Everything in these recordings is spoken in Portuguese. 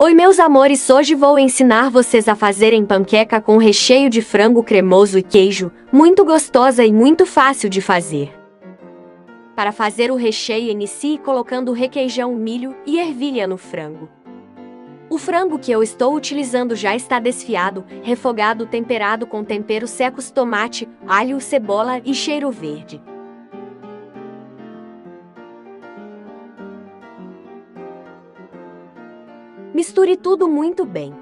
Oi, meus amores, hoje vou ensinar vocês a fazerem panqueca com recheio de frango cremoso e queijo, muito gostosa e muito fácil de fazer. Para fazer o recheio, inicie colocando requeijão, milho e ervilha no frango. O frango que eu estou utilizando já está desfiado, refogado, temperado com temperos secos, tomate, alho, cebola e cheiro verde. Misture tudo muito bem.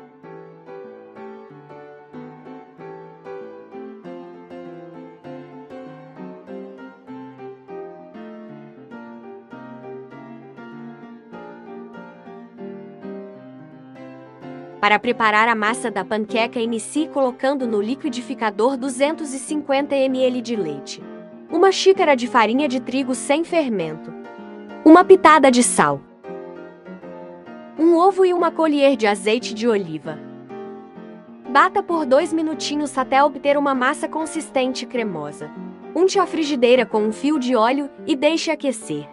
Para preparar a massa da panqueca, inicie colocando no liquidificador 250 ml de leite, uma xícara de farinha de trigo sem fermento, uma pitada de sal, um ovo e uma colher de azeite de oliva. Bata por 2 minutinhos até obter uma massa consistente e cremosa. Unte a frigideira com um fio de óleo e deixe aquecer.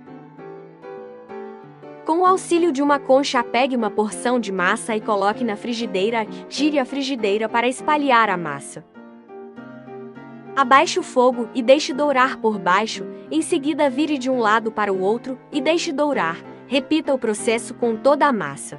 Com o auxílio de uma concha, pegue uma porção de massa e coloque na frigideira. Gire a frigideira para espalhar a massa. Abaixe o fogo e deixe dourar por baixo. Em seguida, vire de um lado para o outro e deixe dourar. Repita o processo com toda a massa.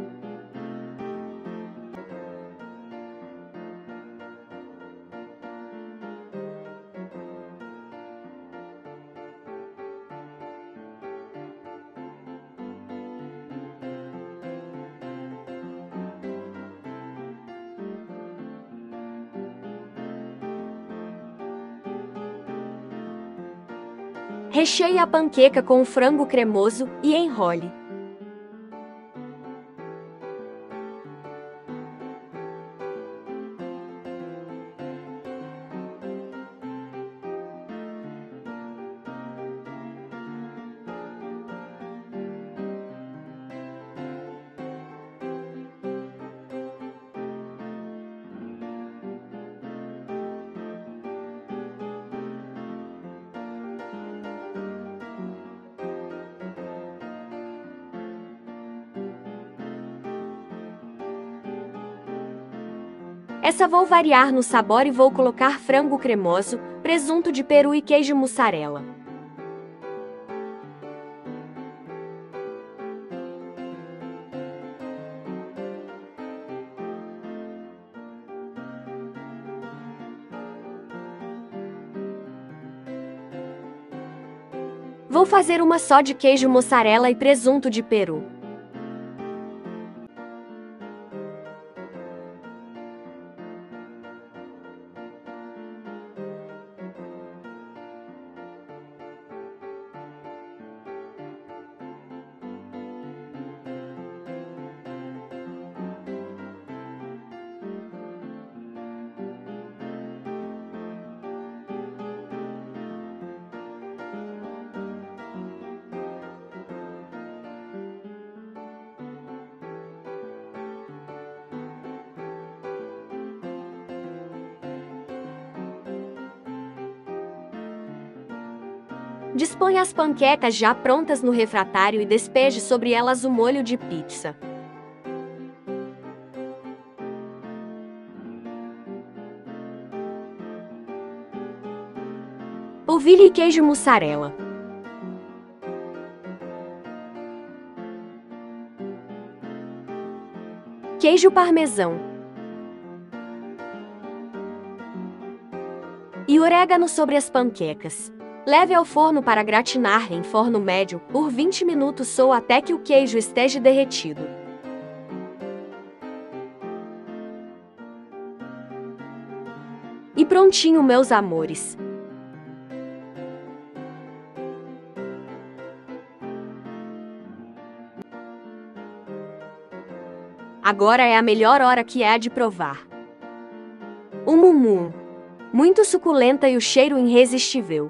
Recheie a panqueca com o frango cremoso e enrole. Essa vou variar no sabor e vou colocar frango cremoso, presunto de peru e queijo mussarela. Vou fazer uma só de queijo mussarela e presunto de peru. Disponha as panquecas já prontas no refratário e despeje sobre elas o molho de pizza. Polvilhe e queijo mussarela. Queijo parmesão. E orégano sobre as panquecas. Leve ao forno para gratinar em forno médio por 20 minutos ou até que o queijo esteja derretido. E prontinho, meus amores! Agora é a melhor hora, que é a de provar. O mumum, muito suculenta e o cheiro irresistível.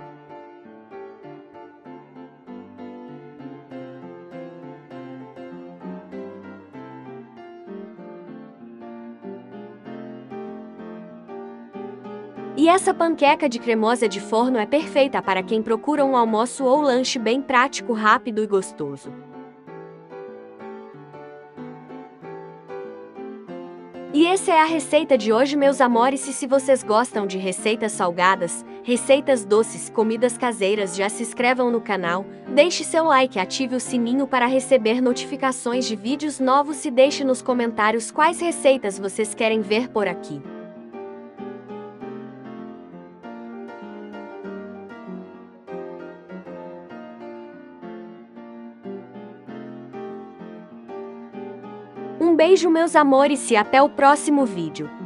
E essa panqueca de cremosa de forno é perfeita para quem procura um almoço ou lanche bem prático, rápido e gostoso. E essa é a receita de hoje, meus amores. E se vocês gostam de receitas salgadas, receitas doces, comidas caseiras, já se inscrevam no canal, deixe seu like e ative o sininho para receber notificações de vídeos novos e deixe nos comentários quais receitas vocês querem ver por aqui. Um beijo, meus amores, e até o próximo vídeo.